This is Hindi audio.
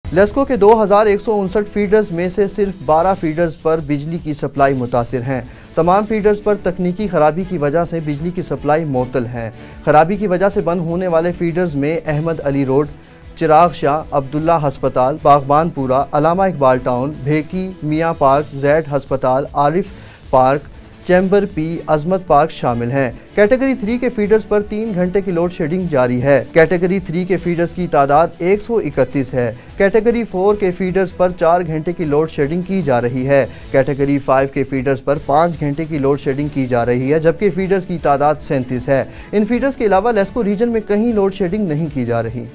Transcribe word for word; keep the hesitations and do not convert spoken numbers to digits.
लेस्को के दो हज़ार एक सौ उनसठ फीडर्स में से सिर्फ बारह फीडर्स पर बिजली की सप्लाई मुतासिर हैं। तमाम फीडर्स पर तकनीकी खराबी की वजह से बिजली की सप्लाई मुअत्तल है। खराबी की वजह से बंद होने वाले फीडर्स में अहमद अली रोड, चिराग शाह, अब्दुल्ला हस्पताल, बागबानपुरा, अलामा इकबाल टाउन, भेकी, मियाँ पार्क, जैड हस्पताल, Arif park, chamber P, Azmat park शामिल हैं। कैटेगरी थ्री के फीडर्स पर तीन घंटे की लोड शेडिंग जारी है। कैटेगरी थ्री के फीडर्स की तादाद एक सौ इकतीस है। कैटेगरी फोर के फीडर्स पर चार घंटे की लोड शेडिंग की जा रही है। कैटेगरी फाइव के फीडर्स पर पाँच घंटे की लोड शेडिंग की जा रही है, जबकि फीडर्स की तादाद सैंतीस है। इन फीडर्स के अलावा लेस्को रीजन में कहीं लोड शेडिंग नहीं की जा रही।